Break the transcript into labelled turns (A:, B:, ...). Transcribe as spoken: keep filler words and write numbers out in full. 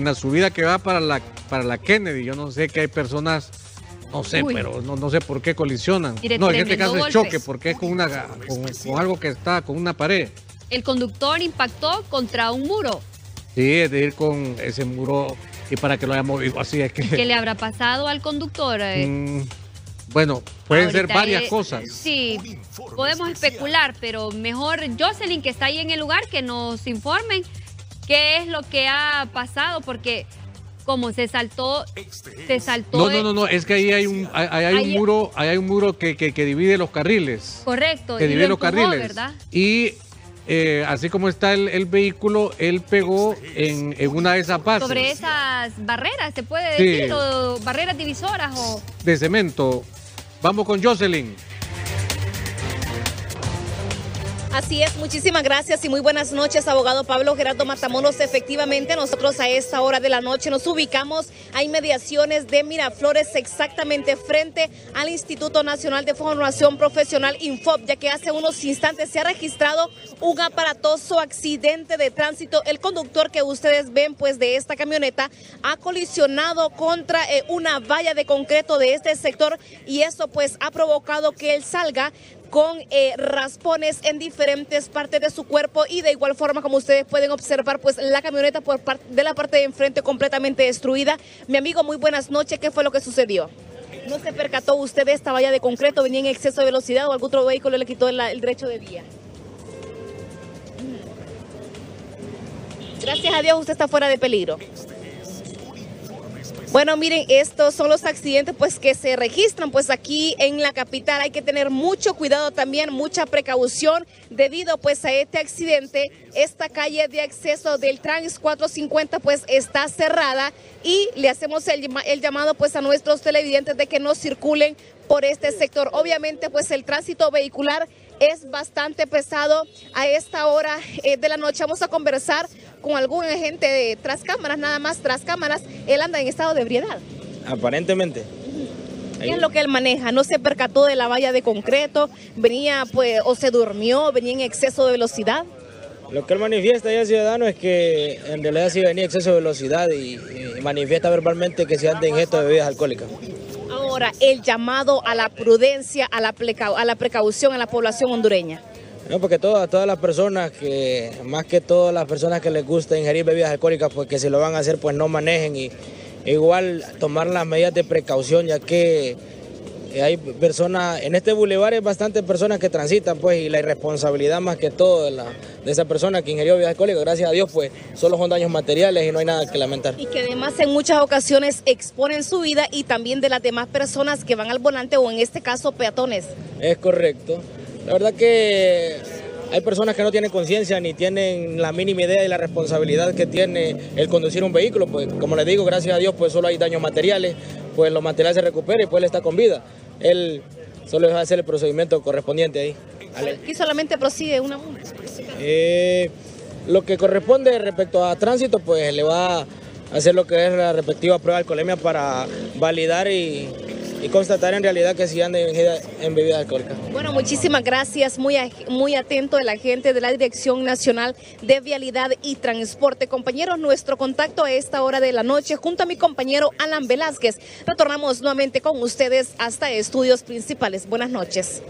A: En la subida que va para la, para la Kennedy, yo no sé que hay personas, no sé, Uy. pero no, no sé por qué colisionan. Mire, no, en este caso es choque, porque es con, una, con, con algo que está, con una pared.
B: El conductor impactó contra un muro.
A: Sí, es de ir con ese muro y para que lo haya movido así. Es que...
B: ¿Qué le habrá pasado al conductor?
A: Mm, bueno, pueden Ahorita ser varias es, cosas.
B: Sí, podemos especular, pero mejor Jocelyn, que está ahí en el lugar, que nos informen qué es lo que ha pasado, porque como se saltó, se saltó...
A: No, no, no, no, es que ahí hay un, hay, hay un muro, ahí hay un muro que, que, que divide los carriles.
B: Correcto.
A: Que divide los empujó, carriles.
B: ¿Verdad?
A: Y... Eh, así como está el, el vehículo, él pegó en, en una de esas bases.
B: Sobre esas barreras, se puede decir, sí. o barreras divisoras o...
A: De cemento. Vamos con Jocelyn.
C: Así es, muchísimas gracias y muy buenas noches, abogado Pablo Gerardo Matamoros. Efectivamente, nosotros a esta hora de la noche nos ubicamos a inmediaciones de Miraflores, exactamente frente al Instituto Nacional de Formación Profesional INFOP, ya que hace unos instantes se ha registrado un aparatoso accidente de tránsito. El conductor que ustedes ven pues de esta camioneta ha colisionado contra eh, una valla de concreto de este sector y eso pues ha provocado que él salga con eh, raspones en diferentes partes de su cuerpo y de igual forma, como ustedes pueden observar, pues la camioneta por parte de la parte de enfrente completamente destruida. Mi amigo, muy buenas noches. ¿Qué fue lo que sucedió? ¿No se percató usted de esta valla de concreto? ¿Venía en exceso de velocidad o algún otro vehículo le quitó el, el derecho de vía? Gracias a Dios usted está fuera de peligro. Bueno, miren, estos son los accidentes pues que se registran pues aquí en la capital. Hay que tener mucho cuidado también, mucha precaución debido pues a este accidente. Esta calle de acceso del Trans cuatrocientos cincuenta pues está cerrada y le hacemos el, el llamado pues a nuestros televidentes de que no circulen por este sector. Obviamente pues el tránsito vehicular es bastante pesado a esta hora eh, de la noche. Vamos a conversar con algún agente de tras cámaras, nada más tras cámaras. Él anda en estado de ebriedad.
D: Aparentemente.
C: ¿Qué es lo que él maneja? ¿No se percató de la valla de concreto? ¿Venía pues o se durmió? ¿Venía en exceso de velocidad?
D: Lo que él manifiesta ya, ciudadano, es que en realidad sí venía en exceso de velocidad y, y manifiesta verbalmente que se anda en ingesto de bebidas alcohólicas.
C: Ahora, el llamado a la prudencia, a la, a la precaución a la población hondureña.
D: No, porque todas, todas las personas que, más que todas las personas que les gusta ingerir bebidas alcohólicas, pues que si lo van a hacer, pues no manejen y igual tomar las medidas de precaución, ya que hay personas, en este bulevar hay bastantes personas que transitan, pues, y la irresponsabilidad más que todo de, la, de esa persona que ingirió bebidas alcohólicas, gracias a Dios, pues, solo son daños materiales y no hay nada que lamentar.
C: Y que además en muchas ocasiones exponen su vida y también de las demás personas que van al volante o en este caso peatones.
D: Es correcto. La verdad que hay personas que no tienen conciencia ni tienen la mínima idea de la responsabilidad que tiene el conducir un vehículo, pues como les digo, gracias a Dios, pues solo hay daños materiales, pues los materiales se recuperan y pues él está con vida. Él solo va a hacer el procedimiento correspondiente ahí.
C: Aquí solamente procede una multa.
D: Eh, lo que corresponde respecto a tránsito, pues le va a hacer lo que es la respectiva prueba de alcoholemia para validar y, y constatar en realidad que sí anda en, en bebidas alcohólicas.
C: Bueno, muchísimas gracias, muy, muy atento el agente de la Dirección Nacional de Vialidad y Transporte. Compañeros, nuestro contacto a esta hora de la noche junto a mi compañero Alan Velázquez. Retornamos nuevamente con ustedes hasta estudios principales. Buenas noches.